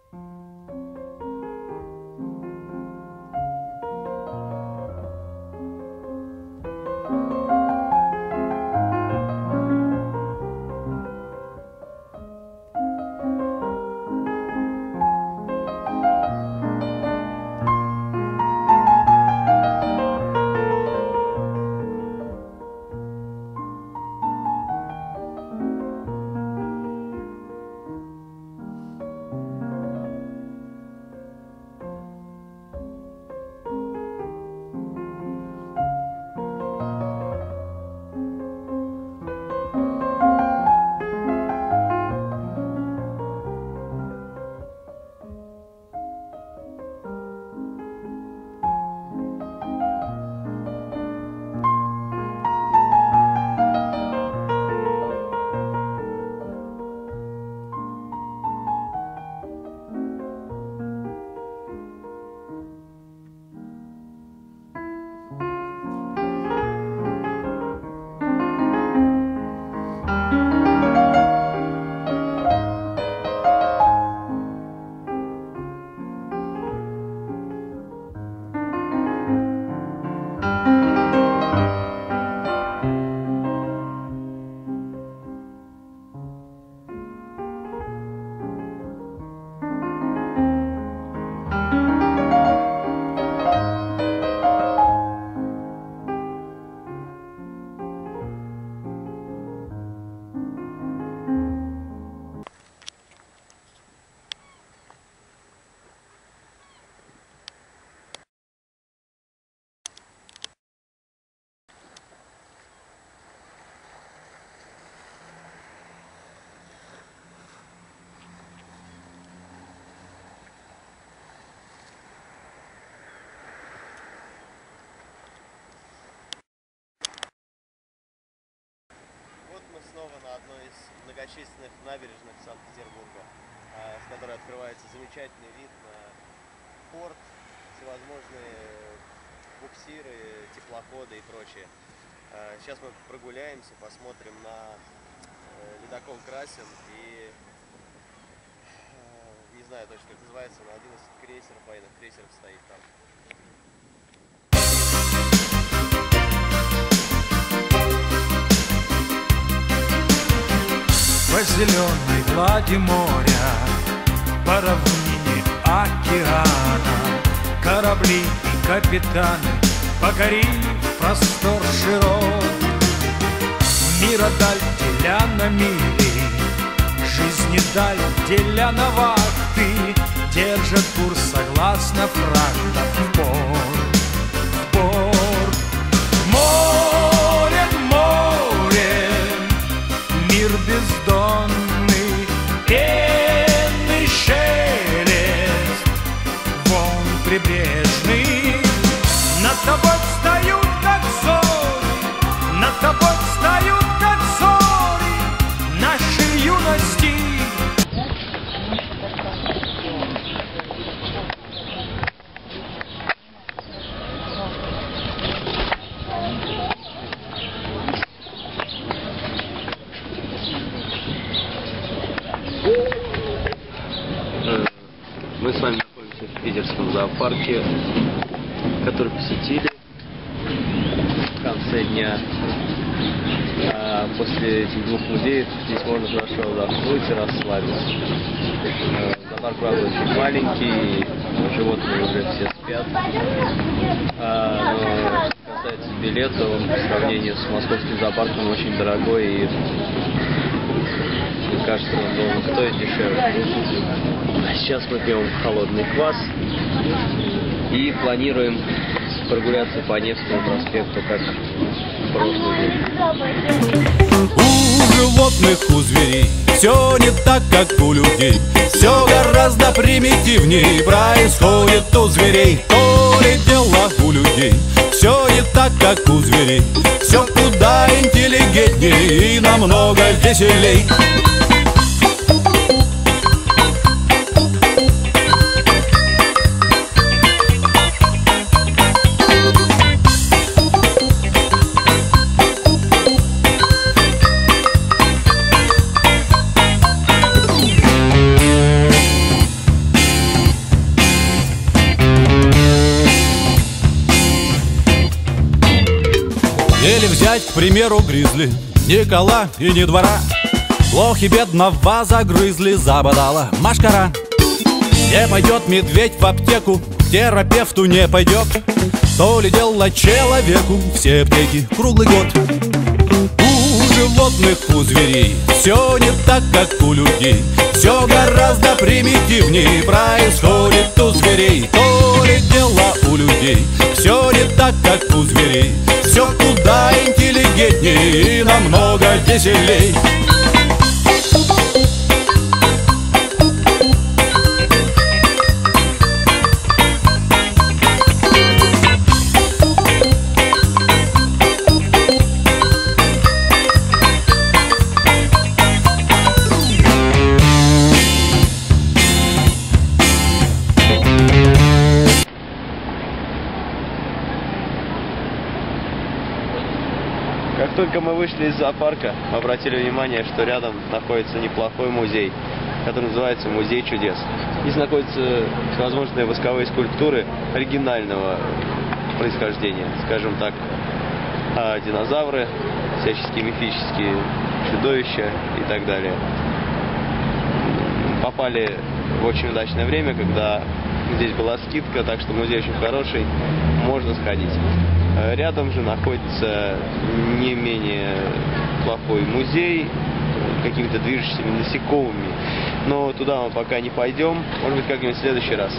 Снова на одной из многочисленных набережных Санкт-Петербурга, с которой открывается замечательный вид на порт, всевозможные буксиры, теплоходы и прочее. Сейчас мы прогуляемся, посмотрим на ледокол Красин и не знаю точно, как называется, но один из крейсеров, военных крейсеров стоит там. По зеленой глади моря, по равнине океана, корабли и капитаны, покорив простор широт. Мира даль деля на мили, жизни даль деля на вахты, держат курс согласно фрахтам в порт, в порт. Море, море, мир бездонный, пенный шелест, волн прибрежный. Над тобой встают, как зори, над тобой встают, как зори нашей юности. Мы с вами находимся в питерском зоопарке, который посетили в конце дня. После этих двух музеев здесь можно хорошо отдохнуть и расслабиться. Зоопарк, правда, очень маленький, животные уже все спят. Но что касается билета, он по сравнению с московским зоопарком очень дорогой, и мне кажется, он должен стоить дешевле. Сейчас мы пьем холодный квас и планируем прогуляться по Невскому проспекту, как в прошлый день. У животных, у зверей все не так, как у людей. Все гораздо примитивнее происходит у зверей. То ли дело у людей. Все не так, как у зверей. Все куда интеллигентнее и намного веселей. Или взять, к примеру, гризли, ни кола и ни двора. Плохи бедного загрызли, забодала машкара. Не пойдет медведь в аптеку, к терапевту не пойдет. То ли дело человеку, все аптеки круглый год. У животных, у зверей все не так, как у людей. Все гораздо примитивнее происходит у зверей. То ли дело у людей, все не так, как у зверей. Все куда интеллигентнее и намного веселей. Как только мы вышли из зоопарка, мы обратили внимание, что рядом находится неплохой музей, который называется «Музей чудес». Здесь находятся всевозможные восковые скульптуры оригинального происхождения, скажем так, динозавры, всяческие мифические чудовища и так далее. Попали в очень удачное время, когда здесь была скидка, так что музей очень хороший, можно сходить. Рядом же находится не менее плохой музей какими-то движущимися насекомыми, но туда мы пока не пойдем, может быть, как-нибудь в следующий раз.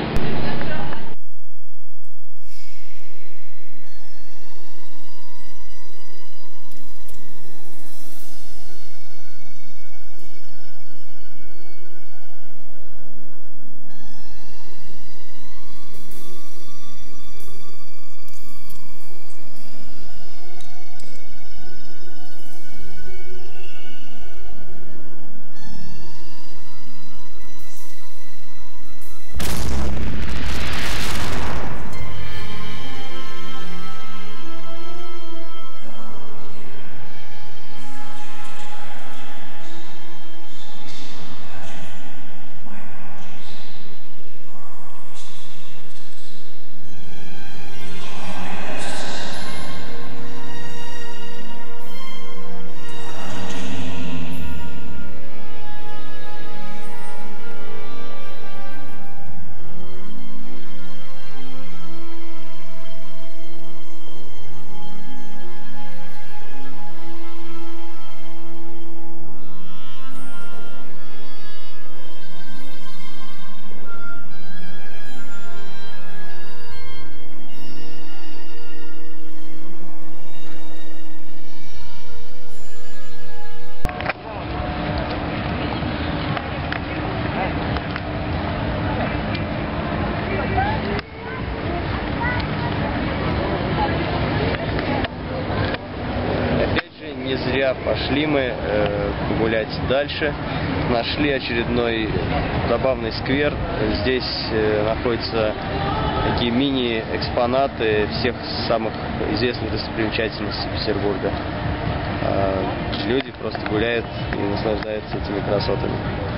Не зря пошли мы гулять дальше. Нашли очередной забавный сквер. Здесь находятся такие мини-экспонаты всех самых известных достопримечательностей Петербурга. Люди просто гуляют и наслаждаются этими красотами.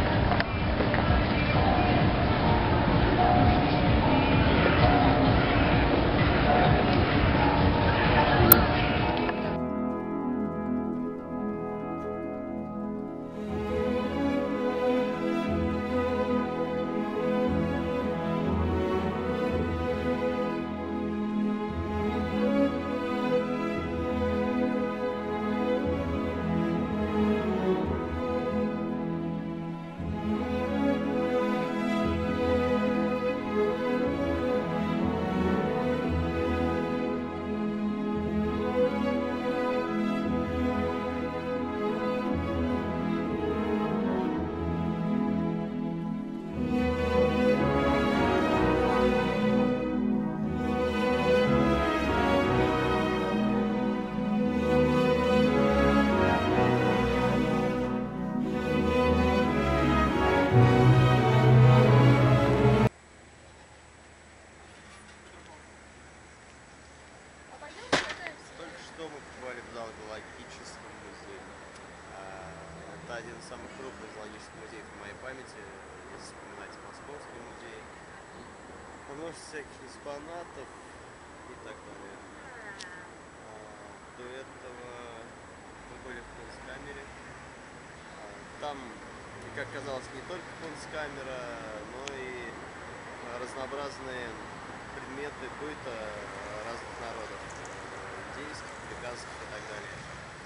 Это один из самых крупных зоологических музеев в моей памяти, если вспоминать Московский музей. Множество всяких экспонатов и так далее. как казалось, не только Кунсткамера, но и разнообразные предметы быта разных народов, индейских, африканских и так далее.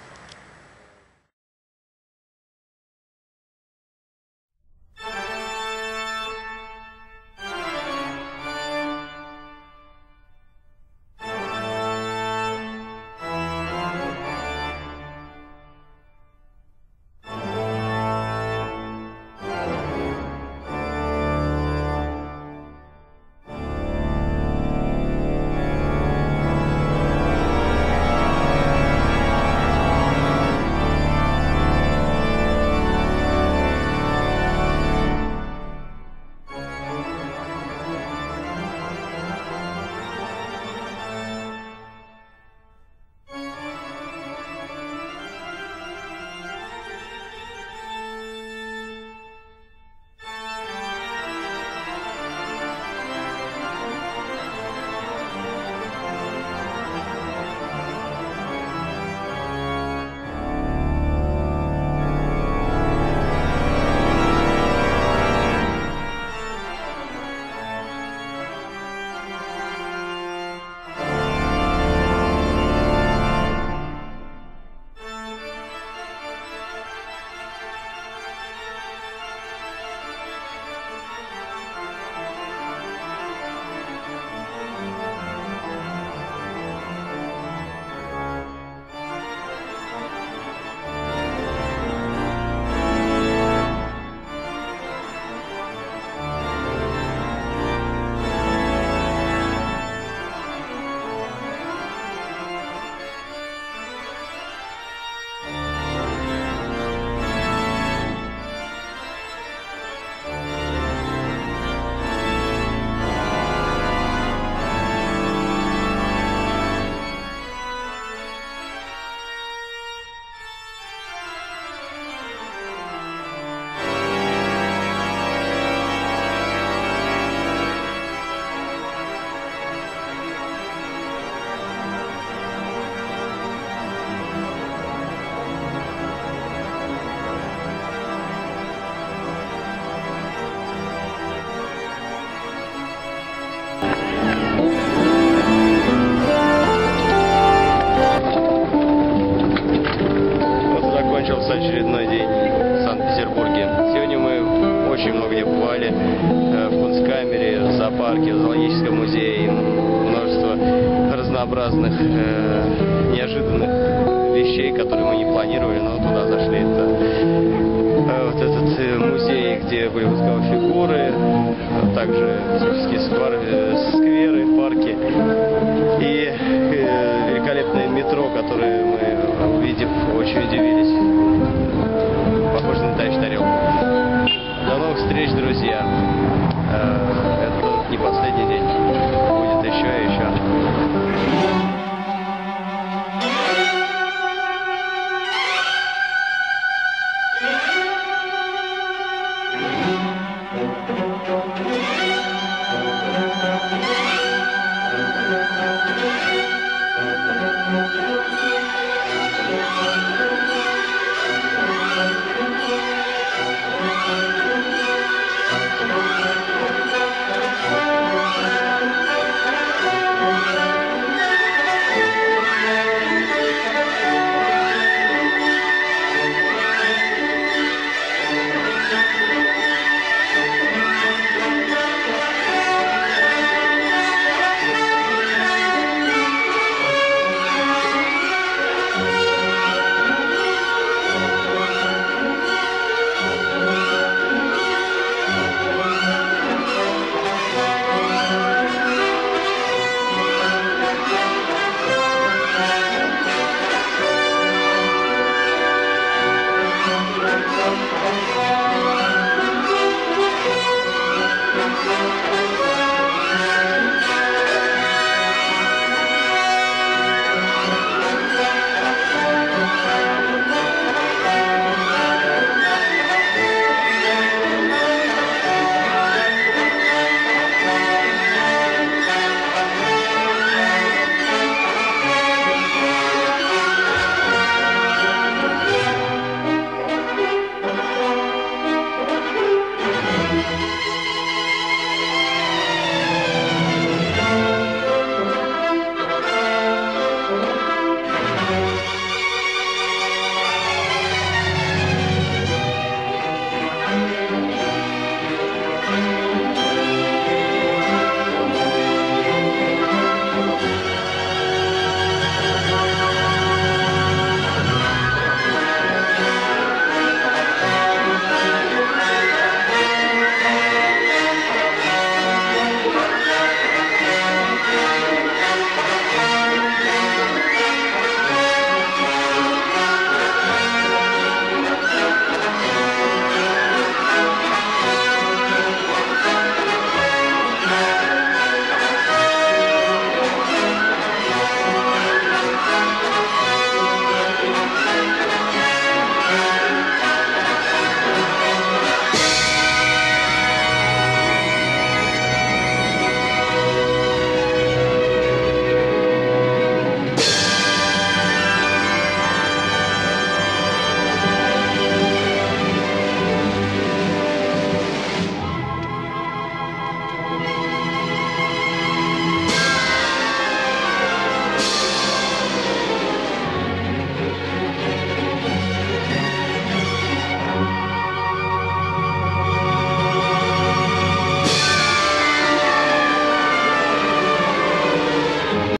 Очередной день в Санкт-Петербурге. Сегодня мы очень много где бывали. В Кунсткамере, в зоопарке, в зоологическом музее. Множество разнообразных, неожиданных вещей, которые мы не планировали, но туда зашли. Это вот этот музей, где были восковые фигуры, также всяческие скверы, парки и великолепное метро, которое мы, увидев, очень удивились. Похоже на летающую тарелку. До новых встреч, друзья. Это не последний день. Будет еще и еще.